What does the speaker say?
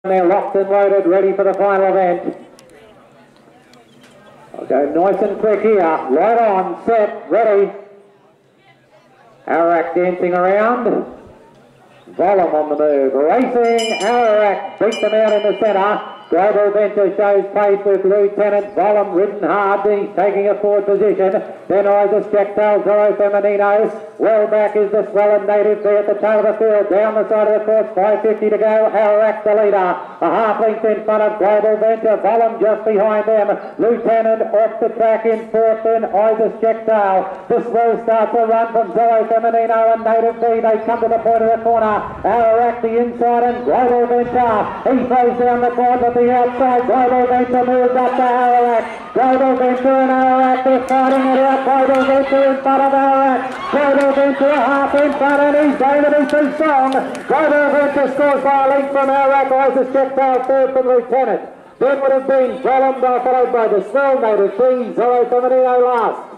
They're locked and loaded, ready for the final event. I'll go nice and quick here. Right on, set, ready. Ararrac dancing around. Volume on the move. Racing Ararrac beat them out in the centre. Global Venture shows pace with Lieutenant Volume ridden hard. He's taking a forward position. Then rises Jectale, Zero Feminino. Well back is the Swelling Native there at the tail of the field. Down the side of the course, 5:50 to go. Ararrac the leader. A half length in front of Global Venture. Volume just behind them. Lieutenant off the track in fourth. Then Isis Jectale. The swell starts a run from Zero Feminino and Native B. They come to the point of the corner. Ararrac the inside and Global Venture. He throws down the corner at the outside. Global Venture moves up to Ararrac. Global Venture and Ararrac, they're fighting it out. Global Venture in front of Ararrac. Global Venture a half in front and he's David is too strong. Global Venture scores by a length from Ararrac. Isis Jectale third from Lieutenant. Then would have been Volume followed by the Swell Native B. Zero Feminino last.